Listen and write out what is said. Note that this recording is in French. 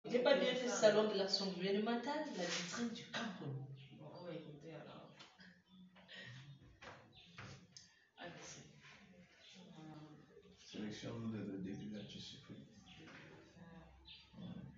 J'ai pas bien fait salon de l'action gouvernementale, la vitrine du Cameroun. Bon, on va écouter alors. Allez-y. Sélectionne-nous dès le début, là, tu suffis.